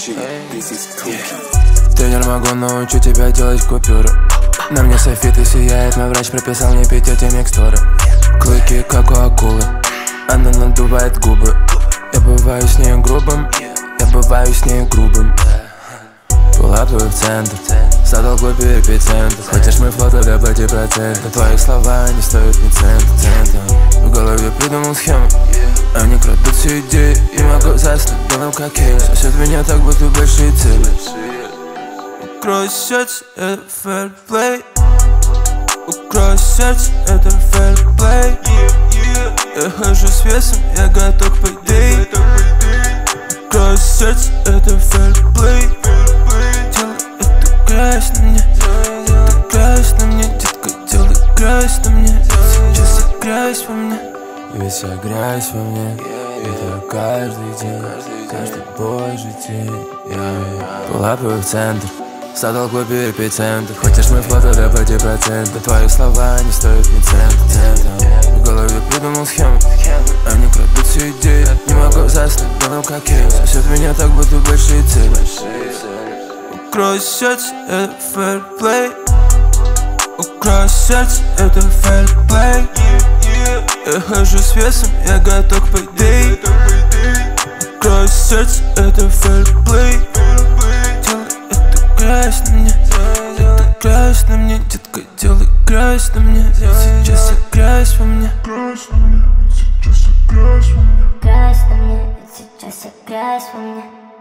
Тренер, могу научить тебя делать купюры. На мне софиты сияет, мой врач прописал мне пить эти микстуры. Клыки, как у акулы, она надувает губы. Я бываю с ней грубым, я бываю с ней грубым. Пулапаю в центр, задал глубь эпицентр. Хочешь мой флот, тогда плати проценты. Твои слова не стоят ни цента. В голове придумал схему, они крадут все идеи. И могу заснуть белым как кейс. Сосет меня так, будто большие цели. Укрой сердце, это фэрплей. Укрой сердце, это фэрплей. Я хожу с весом, я готов к пойдей. Укрой сердце, это фэрплей. Делай эту грязь на мне, это грязь на мне, детка, делай грязь на мне. Сейчас вся грязь во мне, ведь вся грязь во мне. Это каждый день, каждый божий день. Пулапаю в центр, задал глубь эпицентр. Хочешь мой флот, тогда плати проценты. Твои слова не стоят ни цента. В голове придумал схему, они крадут все идеи. Не могу заснуть белым как кейс. Сосет меня так, будто большие цели. Укрой сердце, это фэрплей. Укрой сердце, это фэрплей. Я хожу с весом, я готов к пойдей. Укрой сердце, это фэрплей. Делай эту грязь на мне, это грязь на мне, детка, делай грязь на мне. Сейчас вся грязь во мне. Грязь на мне, сейчас вся грязь во мне. Грязь на мне, сейчас вся грязь во мне.